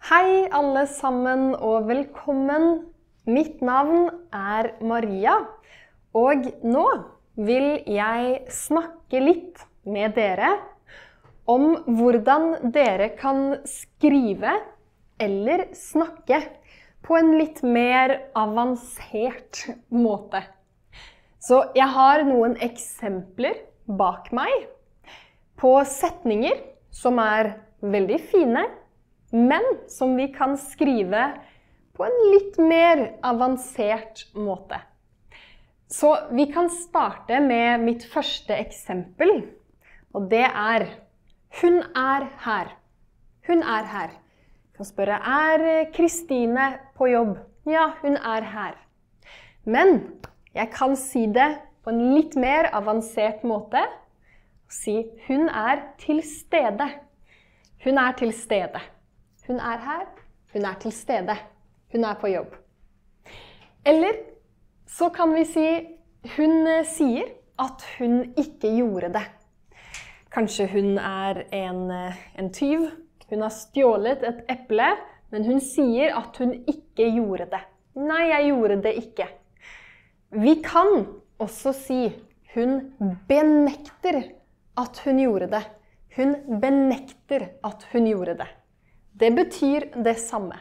Hei alle sammen og velkommen. Mitt navn er Maria, og nå vil jeg snakke litt med dere om hvordan dere kan skrive eller snakke på en litt mer avansert måte. Så jeg har noen eksempler bak meg på setninger som er veldig fine, men som vi kan skrive på en litt mer avansert måte. Så vi kan starte med mitt første eksempel, og det er hun er her. Hun er her. Jeg kan spørre, er Kristine på jobb? Ja, hun er her. Men jeg kan si det på en litt mer avansert måte, og si hun er til stede. Hun er til stede. Hun er her, hun er til stede, hun er på jobb. Eller så kan vi si, hun sier at hun ikke gjorde det. Kanskje hun er en tyv, hun har stjålet et eple, men hun sier at hun ikke gjorde det. Nei, jeg gjorde det ikke. Vi kan også si, hun benekter at hun gjorde det. Hun benekter at hun gjorde det. Det betyr det samme.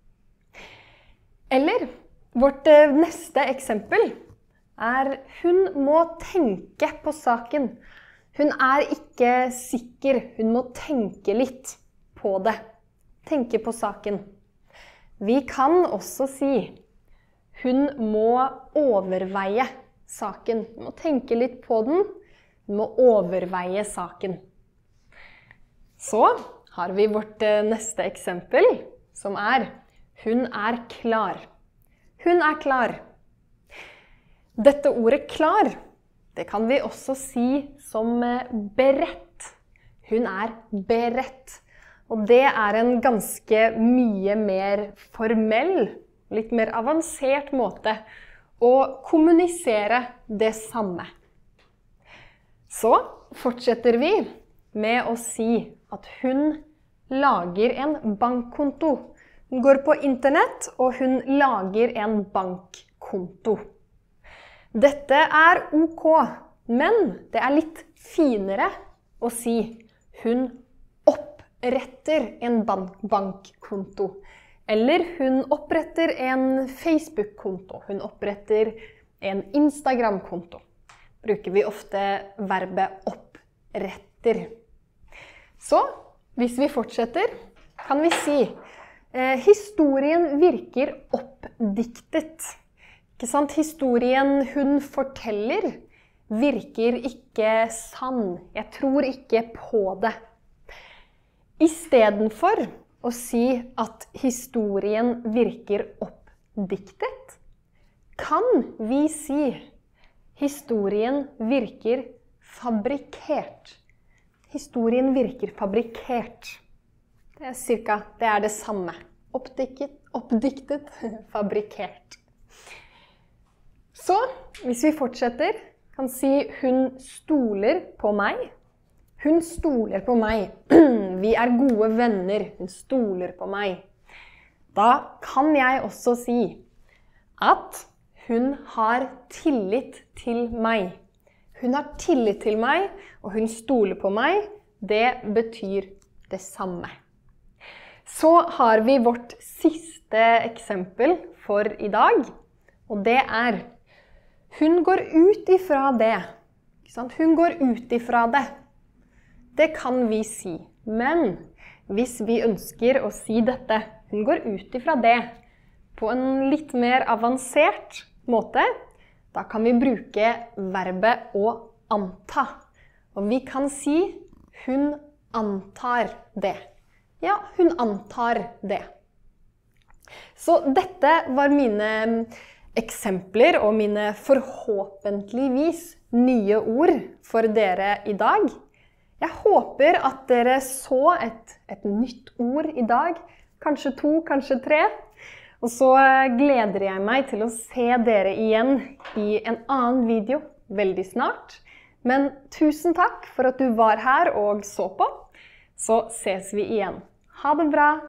Eller, vårt neste eksempel er hun må tenke på saken. Hun er ikke sikker, hun må tenke litt på det. Tenke på saken. Vi kan også si hun må overveie saken. Hun må tenke litt på den. Hun må overveie saken. Så har vi vårt neste eksempel, som er hun er klar. Hun er klar. Dette ordet klar, det kan vi også si som beredt. Hun er beredt. Og det er en ganske mye mer formell, litt mer avansert måte å kommunisere det samme. Så fortsetter vi med å si at hun lager en bankkonto. Hun går på internett, og hun lager en bankkonto. Dette er ok, men det er litt finere å si hun oppretter en bankkonto. Eller hun oppretter en Facebook-konto. Hun oppretter en Instagram-konto. Bruker vi ofte verbet oppretter. Så, hvis vi fortsetter, kan vi si historien virker oppdiktet. Ikke sant? Historien hun forteller virker ikke sann. Jeg tror ikke på det. I stedet for å si at historien virker oppdiktet, kan vi si historien virker fabrikkert. Historien virker fabrikkert. Det er det samme. Oppdiktet, fabrikkert. Så, hvis vi fortsetter, kan si hun stoler på meg. Hun stoler på meg. Vi er gode venner. Hun stoler på meg. Da kan jeg også si at hun har tillit til meg. Hun har tillit til meg, og hun stoler på meg. Det betyr det samme. Så har vi vårt siste eksempel for i dag, og det er hun går ut ifra det. Ikke sant? Hun går ut ifra det. Det kan vi si, men hvis vi ønsker å si dette, hun går ut ifra det, på en litt mer avansert måte, da kan vi bruke verbet å anta. Og vi kan si hun antar det. Ja, hun antar det. Så dette var mine eksempler og mine forhåpentligvis nye ord for dere i dag. Jeg håper at dere så et nytt ord i dag, kanskje 2, kanskje 3. Og så gleder jeg meg til å se dere igjen i en annen video veldig snart. Men tusen takk for at du var her og så på. Så ses vi igjen. Ha det bra!